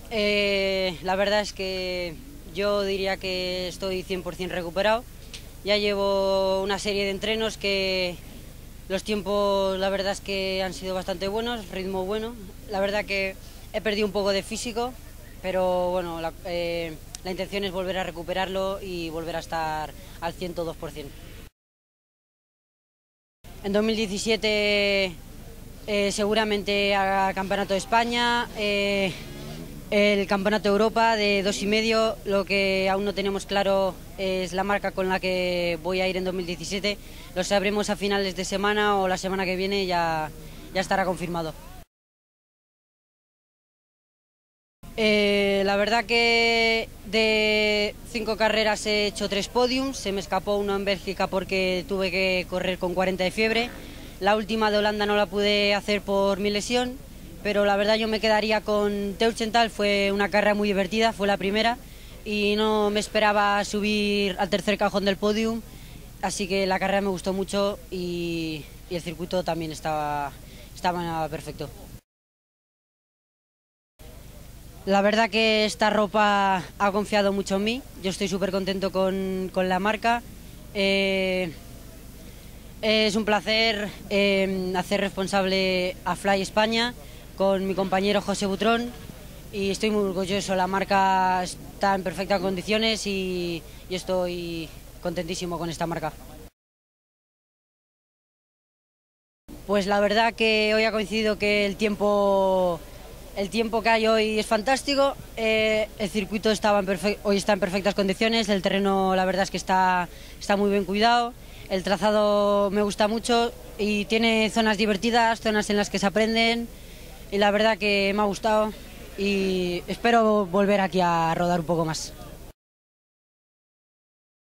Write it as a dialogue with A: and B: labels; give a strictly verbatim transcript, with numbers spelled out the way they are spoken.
A: Eh, la verdad es que yo diría que estoy cien por cien recuperado. Ya llevo una serie de entrenos que los tiempos, la verdad es que han sido bastante buenos, ritmo bueno. La verdad que he perdido un poco de físico, pero bueno, la, eh, la intención es volver a recuperarlo y volver a estar al ciento dos por cien. En dos mil diecisiete eh, seguramente haga Campeonato de España, eh, el Campeonato de Europa de dos y medio. Lo que aún no tenemos claro es la marca con la que voy a ir en dos mil diecisiete. Lo sabremos a finales de semana o la semana que viene, ya, ya estará confirmado. Eh, la verdad que de cinco carreras he hecho tres podiums, se me escapó uno en Bélgica porque tuve que correr con cuarenta de fiebre. La última de Holanda no la pude hacer por mi lesión, pero la verdad yo me quedaría con Teuchenthal. Fue una carrera muy divertida, fue la primera y no me esperaba subir al tercer cajón del podium, así que la carrera me gustó mucho y, y el circuito también estaba, estaba perfecto. La verdad que esta ropa ha confiado mucho en mí, yo estoy súper contento con, con la marca. Eh, es un placer eh, hacer responsable a Fly España con mi compañero José Butrón y estoy muy orgulloso. La marca está en perfectas condiciones y, y estoy contentísimo con esta marca. Pues la verdad que hoy ha coincidido que el tiempo, el tiempo que hay hoy es fantástico. Eh, el circuito estaba en hoy está en perfectas condiciones, el terreno la verdad es que está, está muy bien cuidado, el trazado me gusta mucho y tiene zonas divertidas, zonas en las que se aprenden y la verdad que me ha gustado y espero volver aquí a rodar un poco más.